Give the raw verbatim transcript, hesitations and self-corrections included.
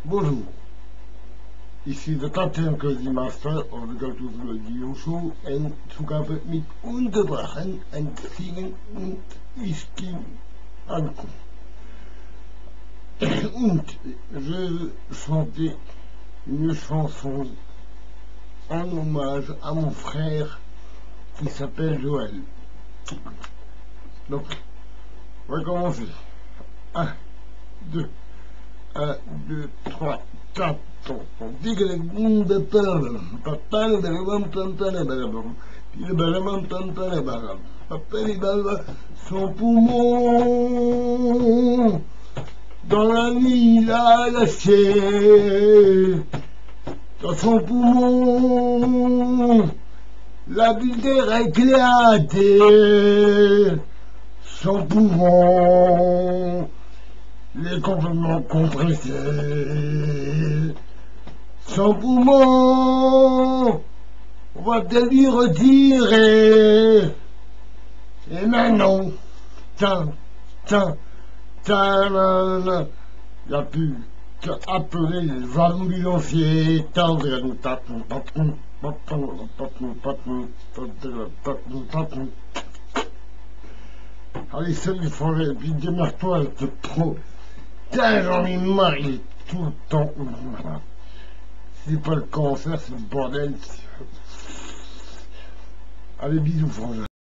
Bonjour, ici der Captain Cozy Master of the Galtus Radio Show en Zugabe mit unterbrochen Entziehen und Whisky Alkohol. Und je chantais une chanson en hommage à mon frère qui s'appelle Joël. Donc, on va commencer. un, deux, un, deux, trois, quatre. On dit que les son poumon dans la nuit l'a lâché, dans son poumon la bulle d'air éclaté, son poumon les complètement compressé, son poumon on va te lui retirer. Et maintenant, tiens, tiens, tiens, il n'y a plus qu'à appeler les ambulanciers. Allez, salut, forêt, et puis démarre-toi, c'est trop. Tiens, j'en ai marre, il est tout le temps. C'est pas le cancer, c'est le bordel. Allez, bisous, frangin.